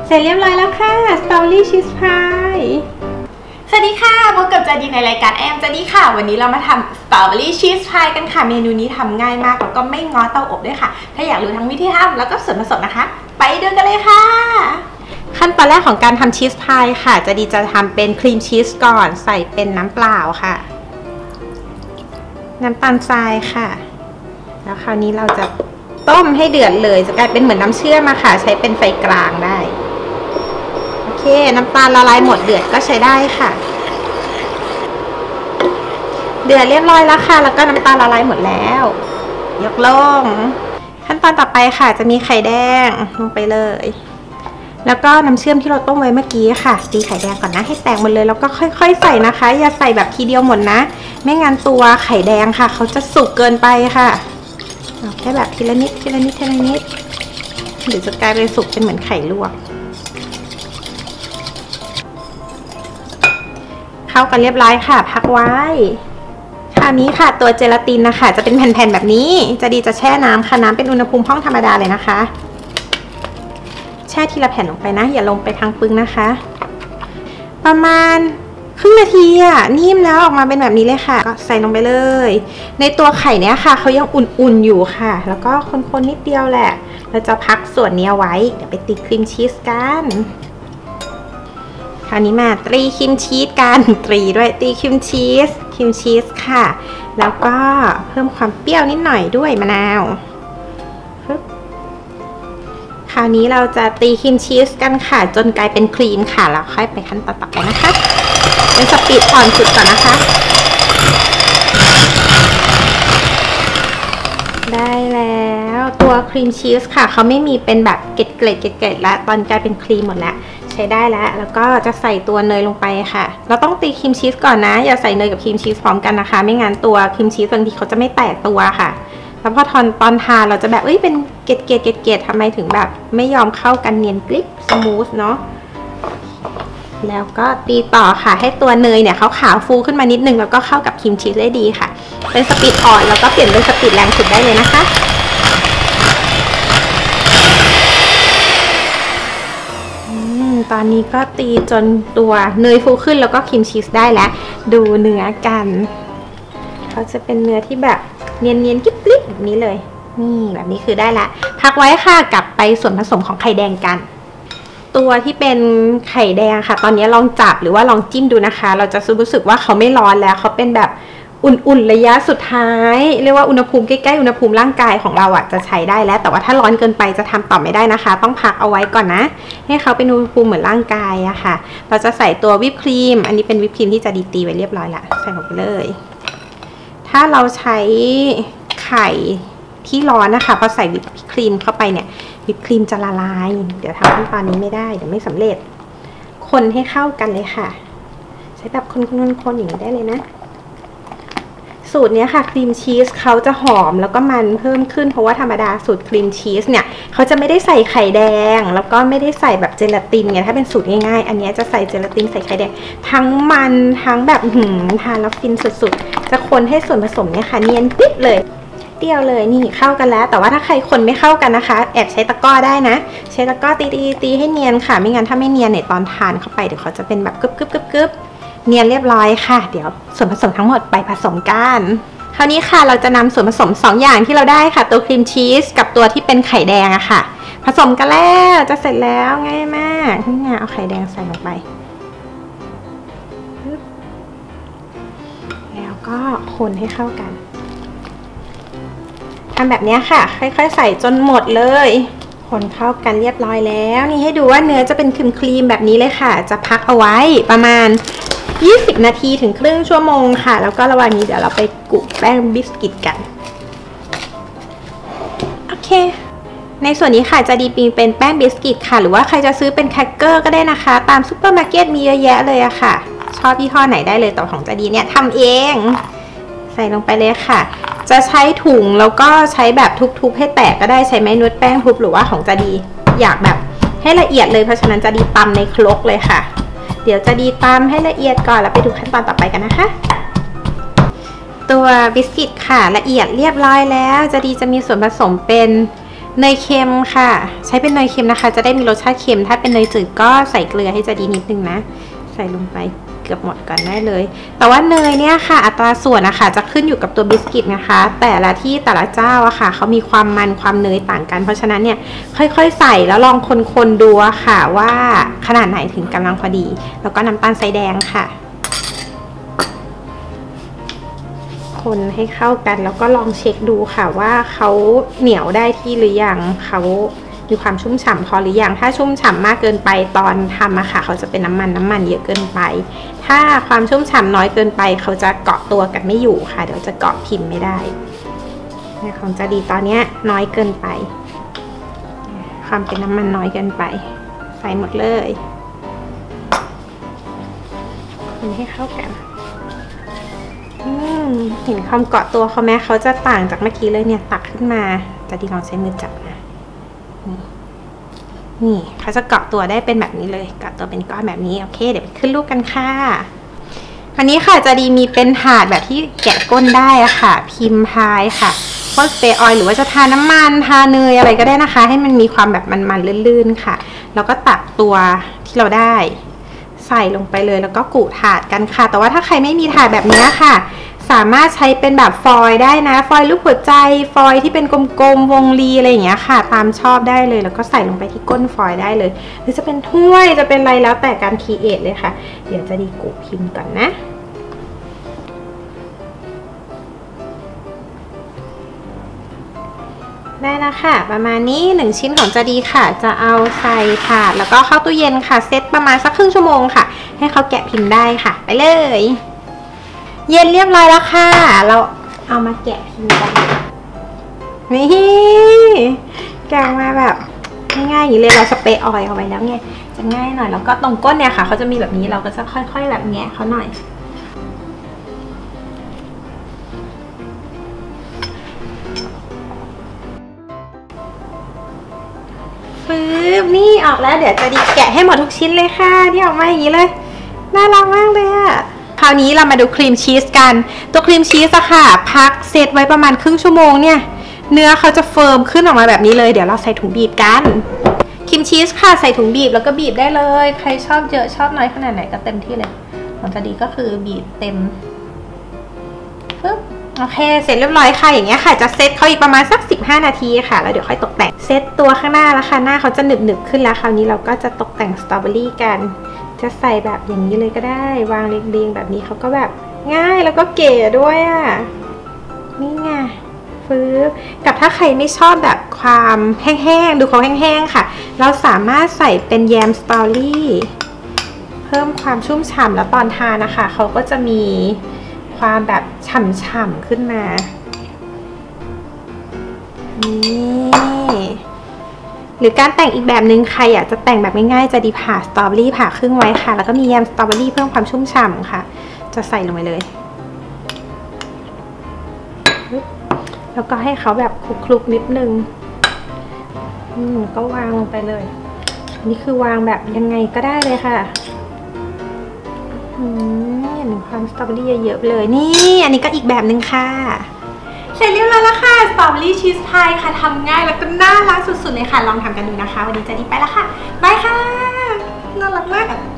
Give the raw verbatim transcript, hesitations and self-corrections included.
เสร็จเรียบร้อยแล้วค่ะสตรอเบอรี่ชีสพายสวัสดีค่ะพบกับจาดีในรายการแอมจาดีค่ะวันนี้เรามาทำสตรอเบอรี่ชีสพายกันค่ะเมนูนี้ทำง่ายมากแล้วก็ไม่ง้อเตาอบด้วยค่ะถ้าอยากรู้ทั้งวิธีทำแล้วก็ส่วนผสมนะคะไปดูกันเลยค่ะขั้นตอนแรกของการทำชีสพายค่ะจาดีจะทำเป็นครีมชีสก่อนใส่เป็นน้ำเปล่าค่ะน้ำตาลทรายค่ะแล้วคราวนี้เราจะต้มให้เดือดเลยจะกลายเป็นเหมือนน้ำเชื่อมมาค่ะใช้เป็นไฟกลางได้โอเคน้ำตาลละลายหมดเดือดก็ใช้ได้ค่ะเดือดเรียบร้อยแล้วค่ะแล้วก็น้ำตาลละลายหมดแล้วยกลงขั้นตอนต่อไปค่ะจะมีไข่แดงลงไปเลยแล้วก็น้ำเชื่อมที่เราต้มไว้เมื่อกี้ค่ะตีไข่แดงก่อนนะให้แตกหมดเลยแล้วก็ค่อยๆใส่นะคะอย่าใส่แบบทีเดียวหมดนะไม่งั้นตัวไข่แดงค่ะเขาจะสุกเกินไปค่ะเอาแค่แบบทีละนิดทีละนิดทีละนิดหรือจะกลายเป็นสุกเป็นเหมือนไข่ลวกเข้ากันเรียบร้อยค่ะพักไว้คราวนี้ค่ะตัวเจลาตินนะคะจะเป็นแผ่นๆแบบนี้จะดีจะแช่น้ำค่ะน้ำเป็นอุณหภูมิห้องธรรมดาเลยนะคะแช่ทีละแผ่นลงไปนะอย่าลงไปทางปึ้งนะคะประมาณครึ่งนาทีอ่ะนิ่มแล้วออกมาเป็นแบบนี้เลยค่ะก็ใส่ลงไปเลยในตัวไข่เนี้ยค่ะเขายังอุ่นๆอยู่ค่ะแล้วก็คนๆนิดเดียวแหละเราจะพักส่วนนี้ไว้เดี๋ยวไปตีครีมชีสกันคราวนี้มาตีครีมชีสกันตีด้วยตีครีมชีสครีมชีสค่ะแล้วก็เพิ่มความเปรี้ยวนิดหน่อยด้วยมะนาวคราวนี้เราจะตีครีมชีสกันค่ะจนกลายเป็นครีมค่ะแล้วค่อยไปขั้นตอนต่อไปนะคะเป็นสปีดอ่อนสุดก่อนนะคะได้แล้วตัวครีมชีสค่ะเขาไม่มีเป็นแบบเกล็ดเกล็ดเกล็ดเกล็ดแล้วตอนกลายเป็นครีมหมดแล้วใช้ได้แล้วแล้วก็จะใส่ตัวเนยลงไปค่ะเราต้องตีครีมชีสก่อนนะอย่าใส่เนยกับครีมชีสพร้อมกันนะคะไม่งั้นตัวครีมชีสบางทีเขาจะไม่แตกตัวค่ะแล้วพอทอนตอนทานเราจะแบบเอ้ยเป็นเกล็ดเกล็ดเกล็ดเกล็ดทำไมถึงแบบไม่ยอมเข้ากันเนียนกริบสมูทเนาะแล้วก็ตีต่อค่ะให้ตัวเนยเนี่ยเขาขาวฟูขึ้นมานิดนึงแล้วก็เข้ากับครีมชีสได้ดีค่ะเป็นสปีดอ่อนแล้วก็เปลี่ยนเป็นสปีดแรงสุดได้เลยนะคะตอนนี้ก็ตีจนตัวเนยฟูขึ้นแล้วก็ครีมชีสได้แล้วดูเนื้อกันเขาจะเป็นเนื้อที่แบบเนียนๆกิ๊บๆแบบนี้เลยนี่แบบนี้คือได้ละพักไว้ค่ะกลับไปส่วนผสมของไข่แดงกันตัวที่เป็นไข่แดงค่ะตอนนี้ลองจับหรือว่าลองจิ้มดูนะคะเราจะรู้สึกว่าเขาไม่ร้อนแล้วเขาเป็นแบบอุ่นๆระยะสุดท้ายเรียกว่าอุณหภูมิใกล้ๆอุณหภูมิร่างกายของเราอ่ะจะใช้ได้แล้วแต่ว่าถ้าร้อนเกินไปจะทำต่อไม่ได้นะคะต้องพักเอาไว้ก่อนนะให้เขาเป็นอุณหภูมิเหมือนร่างกายอะค่ะเราจะใส่ตัววิปครีมอันนี้เป็นวิปครีมที่จะดีตีไว้เรียบร้อยละใส่ลงไปเลยถ้าเราใช้ไข่ที่ร้อนนะคะพอใส่วิปครีมเข้าไปเนี่ยวิปครีมจะละลายเดี๋ยวทำขั้นตอนนี้ไม่ได้เดี๋ยวไม่สำเร็จคนให้เข้ากันเลยค่ะใช้แบบคนๆๆอย่างนี้ได้เลยนะสูตรนี้ค่ะครีมชีสเขาจะหอมแล้วก็มันเพิ่มขึ้นเพราะว่าธรรมดาสูตรครีมชีสเนี่ยเขาจะไม่ได้ใส่ไข่แดงแล้วก็ไม่ได้ใส่แบบเจลาตินไงถ้าเป็นสูตรง่ายๆอันนี้จะใส่เจลาตินใส่ไข่แดงทั้งมันทั้งแบบหืมทานแล้วฟินสุดๆจะคนให้ส่วนผสมเนี่ยค่ะเนียนปิ๊บเลยเดียวเลยนี่เข้ากันแล้วแต่ว่าถ้าใครคนไม่เข้ากันนะคะแอบใช้ตะกร้อได้นะใช้ตะกร้อตีตีตีให้เนียนค่ะไม่งั้นถ้าไม่เนียนเนี่ยตอนทานเข้าไปเดี๋ยวเขาจะเป็นแบบกึบกึบกึบกึบเนียนเรียบร้อยค่ะเดี๋ยวส่วนผสมทั้งหมดไปผสมกันคราวนี้ค่ะเราจะนำส่วนผสมสองอย่างที่เราได้ค่ะตัวครีมชีสกับตัวที่เป็นไข่แดงอะค่ะผสมกันแล้วจะเสร็จแล้วง่ายมากนี่ไงเอาไข่แดงใส่ลงไปแล้วก็คนให้เข้ากันทำแบบนี้ค่ะค่อยๆใส่จนหมดเลยคนเข้ากันเรียบร้อยแล้วนี่ให้ดูว่าเนื้อจะเป็นครีมๆแบบนี้เลยค่ะจะพักเอาไว้ประมาณยี่สิบนาทีถึงครึ่งชั่วโมงค่ะแล้วก็ระหว่างนี้เดี๋ยวเราไปกุแป้งบิสกิตกันโอเคในส่วนนี้ค่ะจะดีปิงเป็นแป้งบิสกิตค่ะหรือว่าใครจะซื้อเป็นแครกเกอร์ก็ได้นะคะตามซุปเปอร์มาร์เก็ตมีเยอะแยะเลยอะค่ะชอบยี่ห้อไหนได้เลยแต่ของจะดีเนี่ยทำเองใส่ลงไปเลยค่ะจะใช้ถุงแล้วก็ใช้แบบทุบๆให้แตกก็ได้ใช้ไม้นวดแป้งทุบหรือว่าของจะดีอยากแบบให้ละเอียดเลยเพราะฉะนั้นจะดีตำในครกเลยค่ะเดี๋ยวจะดีตำให้ละเอียดก่อนแล้วไปดูขั้นตอนต่อไปกันนะคะตัวบิสกิตค่ะละเอียดเรียบร้อยแล้วจะดีจะมีส่วนผสมเป็นเนยเค็มค่ะใช้เป็นเนยเค็มนะคะจะได้มีรสชาติเค็มถ้าเป็นเนยจืดก็ใส่เกลือให้จะดีนิดนึงนะใส่ลงไปเกือบหมดก่อนได้เลยแต่ว่าเนยเนี่ยค่ะอัตราส่วนนะคะจะขึ้นอยู่กับตัวบิสกิตนะคะแต่ละที่แต่ละเจ้าอะค่ะเขามีความมันความเนยต่างกันเพราะฉะนั้นเนี่ยค่อยๆใส่แล้วลองคนๆดูค่ะว่าขนาดไหนถึงกำลังพอดีแล้วก็น้ำตาลทรายแดงค่ะคนให้เข้ากันแล้วก็ลองเช็คดูค่ะว่าเขาเหนียวได้ที่หรือยังเขามีความชุ่มฉ่ำพอหรือยังถ้าชุ่มฉ่ำมากเกินไปตอนทำอะค่ะเขาจะเป็นน้ำมันน้ำมันเยอะเกินไปถ้าความชุ่มฉ่ำน้อยเกินไปเขาจะเกาะตัวกันไม่อยู่ค่ะเดี๋ยวจะเกาะพิมพ์ไม่ได้ของจะดีตอนนี้น้อยเกินไปความเป็นน้ำมันน้อยเกินไปใส่หมดเลยคนให้เข้ากันเห็นความเกาะตัวเขาไหมเขาจะต่างจากเมื่อกี้เลยเนี่ยตักขึ้นมาจะดีลองใช้มือจับนะนี่เขาจะเกาะตัวได้เป็นแบบนี้เลยเกาะตัวเป็นก้อนแบบนี้โอเคเดี๋ยวไปขึ้นรูปกันค่ะอันนี้ค่ะจะดีมีเป็นถาดแบบที่แกะก้นได้อะค่ะพิมพ์พายค่ะพ่นสเปรย์ออยล์หรือว่าจะทาน้ำมันทาเนยอะไรก็ได้นะคะให้มันมีความแบบมันๆลื่นๆค่ะแล้วก็ตักตัวที่เราได้ใส่ลงไปเลยแล้วก็กุถาดกันค่ะแต่ว่าถ้าใครไม่มีถาดแบบนี้ค่ะสามารถใช้เป็นแบบฟอยล์ได้นะฟอยล์รูปหัวใจฟอยล์ที่เป็นกลมๆวงรีอะไรอย่างเงี้ยค่ะตามชอบได้เลยแล้วก็ใส่ลงไปที่ก้นฟอยล์ได้เลยหรือจะเป็นถ้วยจะเป็นอะไรแล้วแต่การครีเอทเลยค่ะเดี๋ยวจะดีกุพิมพ์ก่อนนะได้แล้วค่ะประมาณนี้หนึ่งชิ้นของจะดีค่ะจะเอาใส่ถาดแล้วก็เข้าตู้เย็นค่ะเซตประมาณสักครึ่งชั่วโมงค่ะให้เขาแกะพิมพ์ได้ค่ะไปเลยเย็นเรียบร้อยแล้วค่ะเราเอามาแกะพิมพ์กันนี่แกะมาแบบง่ายๆอย่างนี้เลยเราสเปรย์ออยล์เอาไว้แล้วไงจะง่ายหน่อยแล้วก็ตรงก้นเนี่ยค่ะเขาจะมีแบบนี้เราก็จะค่อยๆแบบแงะเขาหน่อยปึ๊บนี่ออกแล้วเดี๋ยวจะดีแกะให้หมดทุกชิ้นเลยค่ะที่ออกมาอย่างนี้เลยน่ารักมากเลยอะคราวนี้เรามาดูครีมชีสกันตัวครีมชีสอะค่ะพักเซตไว้ประมาณครึ่งชั่วโมงเนี่ยเนื้อเขาจะเฟิร์มขึ้นออกมาแบบนี้เลยเดี๋ยวเราใส่ถุงบีบกันครีมชีสค่ะใส่ถุงบีบแล้วก็บีบได้เลยใครชอบเยอะชอบน้อยขนาดไหนก็เต็มที่เลยของจะดีก็คือบีบเต็มปึ๊บโอเคเสร็จเรียบร้อยค่ะอย่างเงี้ยค่ะจะเซตเขาอีกประมาณสักสิบห้านาทีค่ะแล้วเดี๋ยวค่อยตกแต่งเซตตัวข้างหน้าแล้วค่ะหน้าเขาจะหนึบๆขึ้นแล้วคราวนี้เราก็จะตกแต่งสตรอเบอรี่กันจะใส่แบบอย่างนี้เลยก็ได้วางเรียงๆแบบนี้เขาก็แบบง่ายแล้วก็เก๋ด้วยอ่ะนี่ไงฟื้นกับถ้าใครไม่ชอบแบบความแห้งๆดูเขาแห้งๆค่ะเราสามารถใส่เป็นแยมสตอรี่เพิ่มความชุ่มฉ่ำแล้วตอนทานนะคะเขาก็จะมีความแบบฉ่ำๆขึ้นมานี่หรือการแต่งอีกแบบนึงใครอยากจะแต่งแบบง่ายๆจะดีผ่าสตรอเบอรี่ผ่าครึ่งไว้ค่ะแล้วก็มีแยมสตรอเบอรี่เพิ่มความชุ่มฉ่ำค่ะจะใส่ลงไปเลยแล้วก็ให้เขาแบบคลุกๆนิดนึงอืมก็วางลงไปเลยนี่คือวางแบบยังไงก็ได้เลยค่ะอืมเห็นความสตรอเบอรี่เยอะๆเลยนี่อันนี้ก็อีกแบบนึงค่ะเสร็จเรียบร้อยแล้วค่ะสตรอเบอรี่ชีสพายค่ะทำง่ายแล้วก็น่ารักสุดๆเลยค่ะลองทำกันดูนะคะวันนี้จะดีไปแล้วค่ะบายค่ะน่ารักมาก